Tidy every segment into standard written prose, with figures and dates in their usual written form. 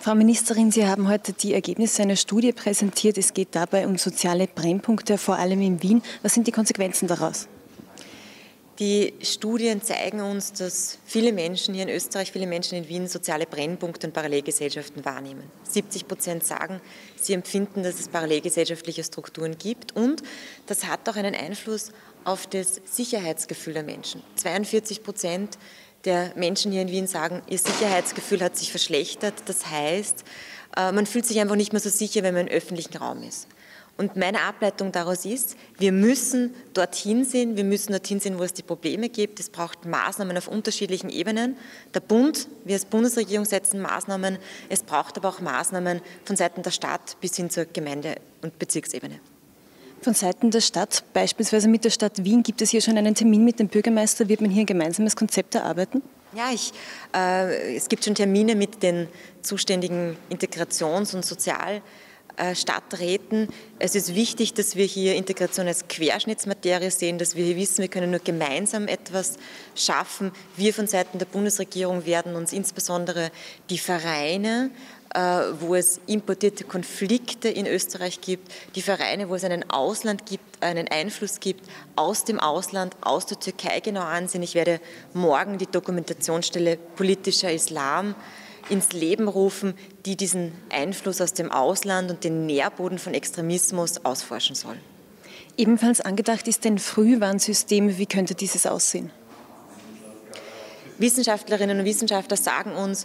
Frau Ministerin, Sie haben heute die Ergebnisse einer Studie präsentiert. Es geht dabei um soziale Brennpunkte, vor allem in Wien. Was sind die Konsequenzen daraus? Die Studien zeigen uns, dass viele Menschen hier in Österreich, viele Menschen in Wien soziale Brennpunkte und Parallelgesellschaften wahrnehmen. 70% sagen, sie empfinden, dass es parallelgesellschaftliche Strukturen gibt, und das hat auch einen Einfluss auf das Sicherheitsgefühl der Menschen. 42% der Menschen hier in Wien sagen, ihr Sicherheitsgefühl hat sich verschlechtert. Das heißt, man fühlt sich einfach nicht mehr so sicher, wenn man im öffentlichen Raum ist. Und meine Ableitung daraus ist, wir müssen dorthin sehen, wo es die Probleme gibt. Es braucht Maßnahmen auf unterschiedlichen Ebenen. Der Bund, wir als Bundesregierung setzen Maßnahmen. Es braucht aber auch Maßnahmen von Seiten der Stadt bis hin zur Gemeinde- und Bezirksebene. Von Seiten der Stadt, beispielsweise mit der Stadt Wien, gibt es hier schon einen Termin mit dem Bürgermeister? Wird man hier ein gemeinsames Konzept erarbeiten? Ja, es gibt schon Termine mit den zuständigen Integrations- und Sozialstadträten. Es ist wichtig, dass wir hier Integration als Querschnittsmaterie sehen, dass wir hier wissen, wir können nur gemeinsam etwas schaffen. Wir von Seiten der Bundesregierung werden uns insbesondere die Vereine, wo es importierte Konflikte in Österreich gibt, die Vereine, wo es einen Einfluss gibt aus dem Ausland, aus der Türkei genau ansehen. Ich werde morgen die Dokumentationsstelle Politischer Islam ins Leben rufen, die diesen Einfluss aus dem Ausland und den Nährboden von Extremismus ausforschen soll. Ebenfalls angedacht ist ein Frühwarnsystem. Wie könnte dieses aussehen? Wissenschaftlerinnen und Wissenschaftler sagen uns,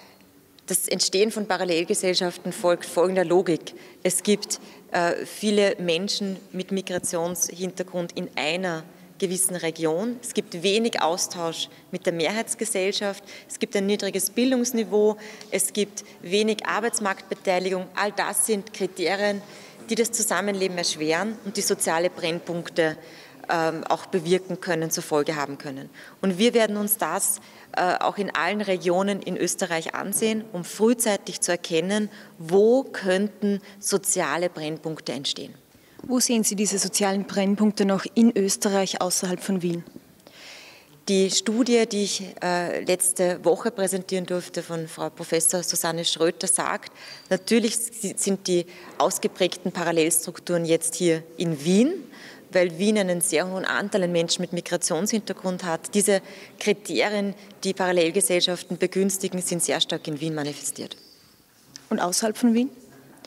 das Entstehen von Parallelgesellschaften folgt folgender Logik. Es gibt viele Menschen mit Migrationshintergrund in einer gewissen Region. Es gibt wenig Austausch mit der Mehrheitsgesellschaft. Es gibt ein niedriges Bildungsniveau. Es gibt wenig Arbeitsmarktbeteiligung. All das sind Kriterien, die das Zusammenleben erschweren und die soziale Brennpunkte auch bewirken können, zur Folge haben können. Und wir werden uns das auch in allen Regionen in Österreich ansehen, um frühzeitig zu erkennen, wo könnten soziale Brennpunkte entstehen. Wo sehen Sie diese sozialen Brennpunkte noch in Österreich außerhalb von Wien? Die Studie, die ich letzte Woche präsentieren durfte, von Frau Professor Susanne Schröter, sagt, natürlich sind die ausgeprägten Parallelstrukturen jetzt hier in Wien, weil Wien einen sehr hohen Anteil an Menschen mit Migrationshintergrund hat. Diese Kriterien, die Parallelgesellschaften begünstigen, sind sehr stark in Wien manifestiert. Und außerhalb von Wien?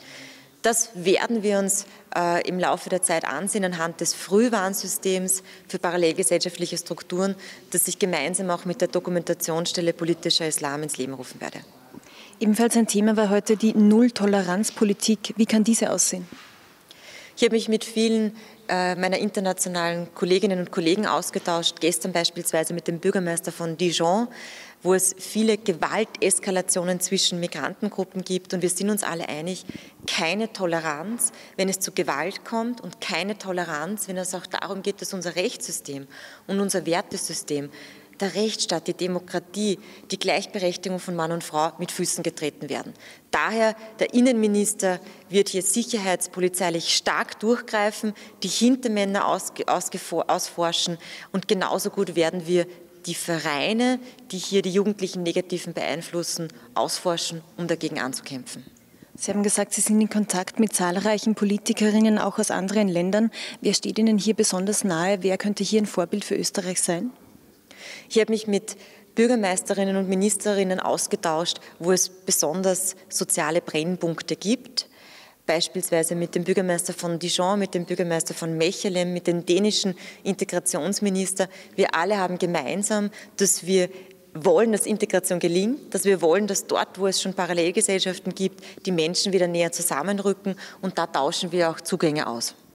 Das werden wir uns im Laufe der Zeit ansehen anhand des Frühwarnsystems für parallelgesellschaftliche Strukturen, das ich gemeinsam auch mit der Dokumentationsstelle Politischer Islam ins Leben rufen werde. Ebenfalls ein Thema war heute die Null-Toleranz-Politik. Wie kann diese aussehen? Ich habe mich mit vielen meiner internationalen Kolleginnen und Kollegen ausgetauscht, gestern beispielsweise mit dem Bürgermeister von Dijon, wo es viele Gewalteskalationen zwischen Migrantengruppen gibt, und wir sind uns alle einig, keine Toleranz, wenn es zu Gewalt kommt, und keine Toleranz, wenn es auch darum geht, dass unser Rechtssystem und unser Wertesystem, der Rechtsstaat, die Demokratie, die Gleichberechtigung von Mann und Frau mit Füßen getreten werden. Daher, der Innenminister wird hier sicherheitspolizeilich stark durchgreifen, die Hintermänner ausforschen, und genauso gut werden wir die Vereine, die hier die Jugendlichen negativen beeinflussen, ausforschen, um dagegen anzukämpfen. Sie haben gesagt, Sie sind in Kontakt mit zahlreichen Politikerinnen, auch aus anderen Ländern. Wer steht Ihnen hier besonders nahe? Wer könnte hier ein Vorbild für Österreich sein? Ich habe mich mit Bürgermeisterinnen und Ministerinnen ausgetauscht, wo es besonders soziale Brennpunkte gibt. Beispielsweise mit dem Bürgermeister von Dijon, mit dem Bürgermeister von Mechelen, mit dem dänischen Integrationsminister. Wir alle haben gemeinsam, dass wir wollen, dass Integration gelingt, dass wir wollen, dass dort, wo es schon Parallelgesellschaften gibt, die Menschen wieder näher zusammenrücken, und da tauschen wir auch Zugänge aus.